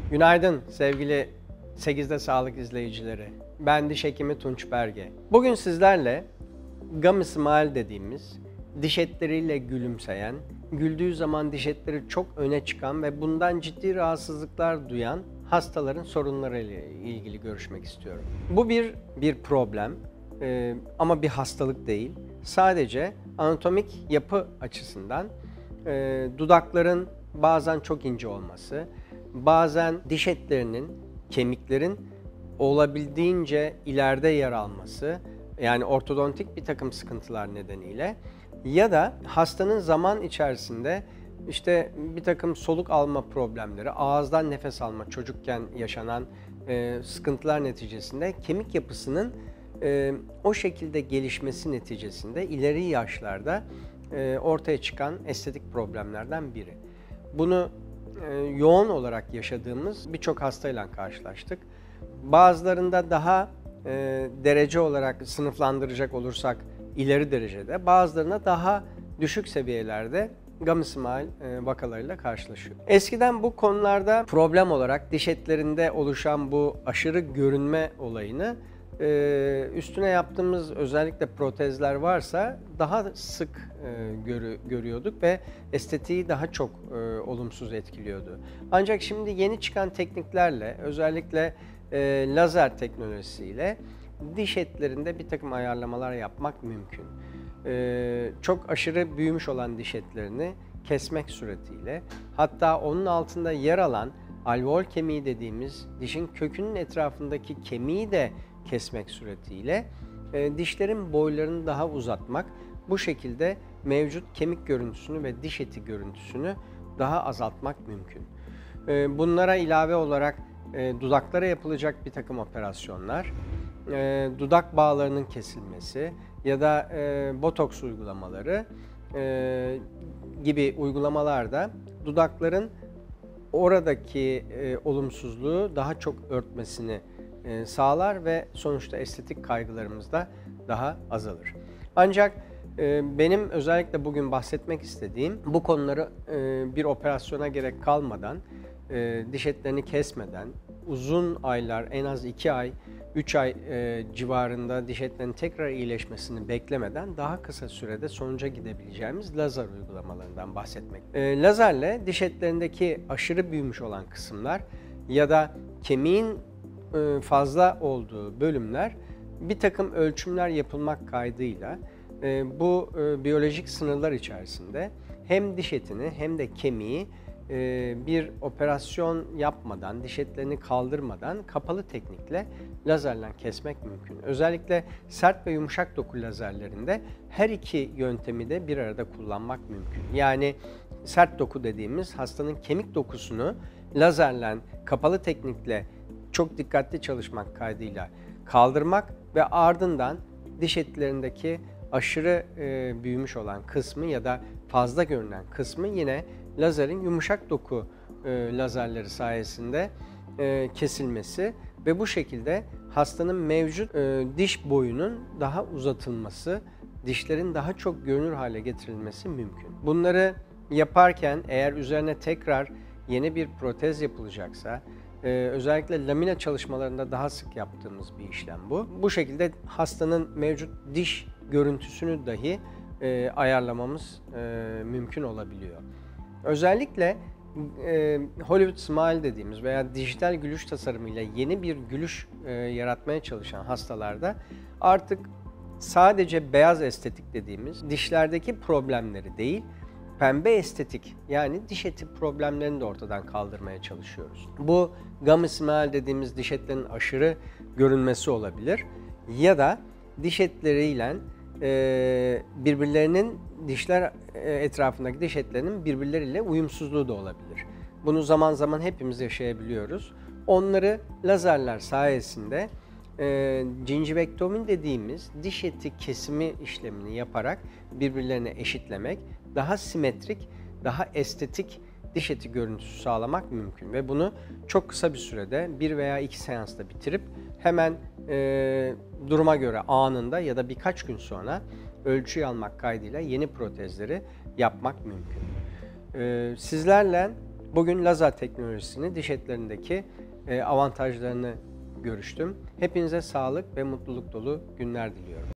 Günaydın sevgili 8'de Sağlık izleyicileri. Ben diş hekimi Tunç Berge. Bugün sizlerle gum smile dediğimiz, diş etleriyle gülümseyen, güldüğü zaman diş etleri çok öne çıkan ve bundan ciddi rahatsızlıklar duyan hastaların sorunlarıyla ilgili görüşmek istiyorum. Bu bir problem ama bir hastalık değil. Sadece anatomik yapı açısından dudakların bazen çok ince olması, bazen diş etlerinin, kemiklerin olabildiğince ileride yer alması, yani ortodontik bir takım sıkıntılar nedeniyle ya da hastanın zaman içerisinde işte bir takım soluk alma problemleri, ağızdan nefes alma, çocukken yaşanan sıkıntılar neticesinde kemik yapısının o şekilde gelişmesi neticesinde ileri yaşlarda ortaya çıkan estetik problemlerden biri. Bunu yoğun olarak yaşadığımız birçok hastayla karşılaştık. Bazılarında daha derece olarak sınıflandıracak olursak ileri derecede, bazılarına daha düşük seviyelerde gum smile vakalarıyla karşılaşıyor. Eskiden bu konularda problem olarak diş etlerinde oluşan bu aşırı görünme olayını üstüne yaptığımız özellikle protezler varsa daha sık görüyorduk ve estetiği daha çok olumsuz etkiliyordu. Ancak şimdi yeni çıkan tekniklerle, özellikle lazer teknolojisiyle diş etlerinde bir takım ayarlamalar yapmak mümkün. Çok aşırı büyümüş olan diş etlerini kesmek suretiyle, hatta onun altında yer alan alveol kemiği dediğimiz dişin kökünün etrafındaki kemiği de kesmek suretiyle dişlerin boylarını daha uzatmak, bu şekilde mevcut kemik görüntüsünü ve diş eti görüntüsünü daha azaltmak mümkün. Bunlara ilave olarak dudaklara yapılacak bir takım operasyonlar, dudak bağlarının kesilmesi ya da botoks uygulamaları gibi uygulamalarda dudakların oradaki olumsuzluğu daha çok örtmesini sağlar ve sonuçta estetik kaygılarımız da daha azalır. Ancak benim özellikle bugün bahsetmek istediğim bu konuları bir operasyona gerek kalmadan, diş etlerini kesmeden, uzun aylar, en az 2 ay, 3 ay civarında diş etlerinin tekrar iyileşmesini beklemeden daha kısa sürede sonuca gidebileceğimiz lazer uygulamalarından bahsetmek. Lazerle diş etlerindeki aşırı büyümüş olan kısımlar ya da kemiğin fazla olduğu bölümler bir takım ölçümler yapılmak kaydıyla bu biyolojik sınırlar içerisinde hem diş etini hem de kemiği bir operasyon yapmadan, diş etlerini kaldırmadan kapalı teknikle lazerle kesmek mümkün. Özellikle sert ve yumuşak doku lazerlerinde her iki yöntemi de bir arada kullanmak mümkün. Yani sert doku dediğimiz hastanın kemik dokusunu lazerle kapalı teknikle çok dikkatli çalışmak kaydıyla kaldırmak ve ardından diş etlerindeki aşırı büyümüş olan kısmı ya da fazla görünen kısmı yine lazerin yumuşak doku lazerleri sayesinde kesilmesi ve bu şekilde hastanın mevcut diş boyunun daha uzatılması, dişlerin daha çok görünür hale getirilmesi mümkün. Bunları yaparken eğer üzerine tekrar yeni bir protez yapılacaksa, özellikle lamina çalışmalarında daha sık yaptığımız bir işlem bu. Bu şekilde hastanın mevcut diş görüntüsünü dahi ayarlamamız mümkün olabiliyor. Özellikle Hollywood Smile dediğimiz veya dijital gülüş tasarımıyla yeni bir gülüş yaratmaya çalışan hastalarda artık sadece beyaz estetik dediğimiz dişlerdeki problemleri değil, pembe estetik yani diş eti problemlerini de ortadan kaldırmaya çalışıyoruz. Bu gum smile dediğimiz diş etlerinin aşırı görünmesi olabilir ya da diş etleriyle birbirlerinin dişler etrafındaki diş etlerinin birbirleriyle uyumsuzluğu da olabilir. Bunu zaman zaman hepimiz yaşayabiliyoruz. Onları lazerler sayesinde gingivektomi dediğimiz diş eti kesimi işlemini yaparak birbirlerine eşitlemek, daha simetrik, daha estetik diş eti görüntüsü sağlamak mümkün ve bunu çok kısa bir sürede 1 veya 2 seansta bitirip hemen duruma göre anında ya da birkaç gün sonra ölçüyü almak kaydıyla yeni protezleri yapmak mümkün. Sizlerle Bugün lazer teknolojisini, diş etlerindeki avantajlarını görüştüm. Hepinize sağlık ve mutluluk dolu günler diliyorum.